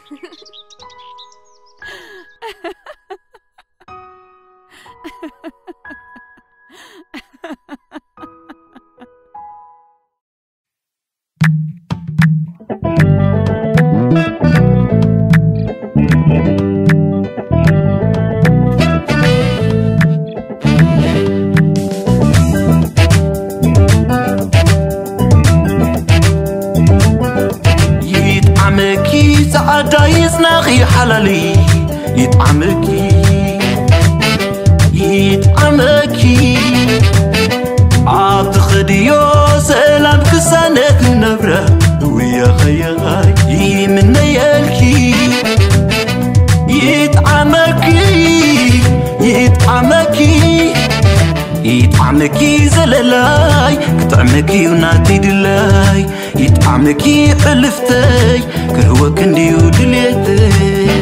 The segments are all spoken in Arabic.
عدايز ناخي حلالي يطعمكي عبتخديو سلام كسانت نبرة ويا خيغاي يمن يالكي يطعمكي زللاي كطعمكي وناتي دلاي يطعمكي حلفتي كهو كندي ودليتي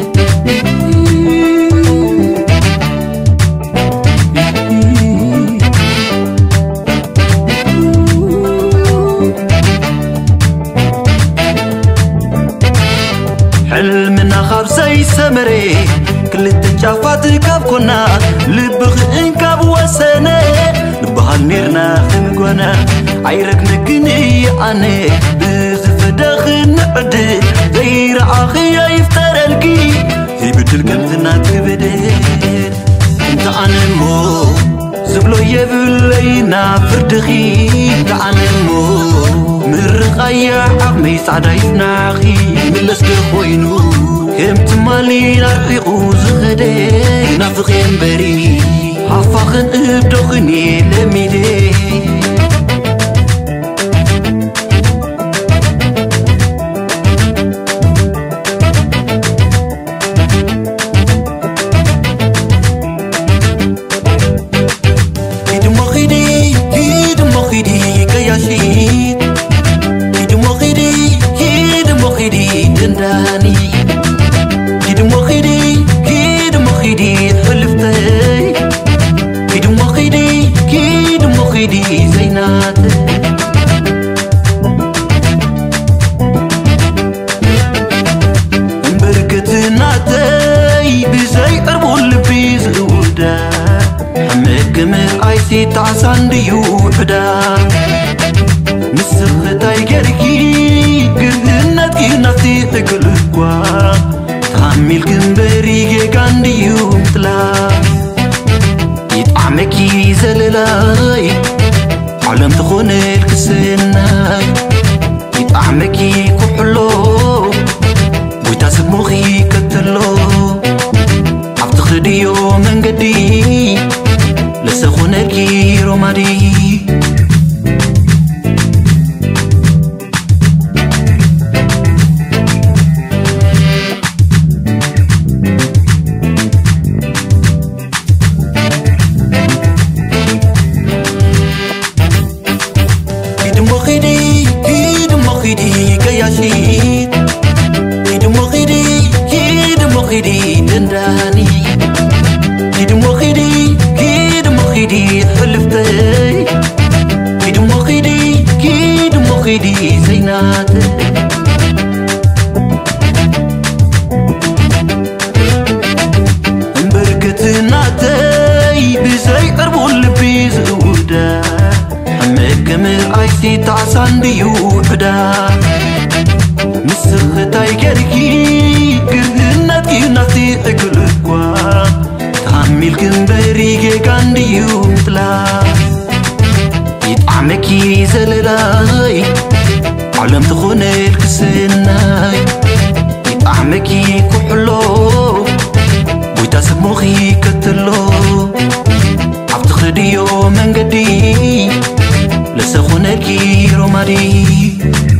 حلمنا خابسي سمري كل التجافات كابكونا لبغ انكاب وسنة نبهال نيرنا خمقونا عيرك نقني عني بزفدخ نعدي غير عاخي يفتر الكي في بدل كمتنا تبدل انت عنمو زبلو يبلينا فردخي انت عنمو مرقايا عقمي سعدا يفناخي ملسك خوينو كم تمالي نرقو زغدي نافقين بري حفاقن ابدوخني لميدي تعسان ديو حدا مسختاي جركي قلناتي نفتي تقلقوا تعمل كنبري كان ديو مطلا يطعمكي زللاي علم تخون الكسناي يطعمكي كحلو ويتاسب مخي كتلو عبتخديو من قدي لسخونكي رومادي كيدمخيدي كياشيد كيدمخيدي دنداني كيدمخيدي حلفتي كيدمخيدي زيناتي بركتناتي بزي قربو اللبي زودا حمكم عايسي تعسان ديو حدا مسختاي كركي قرناتي ناتي اقلقوا تعمل كنبري كان ديو مطلا يطعمكي زللاي علم تخون الكسناي يطعمكي كحلو ويتاسب مخي كتلو عبتخديو من قدي لسخونكي رومادي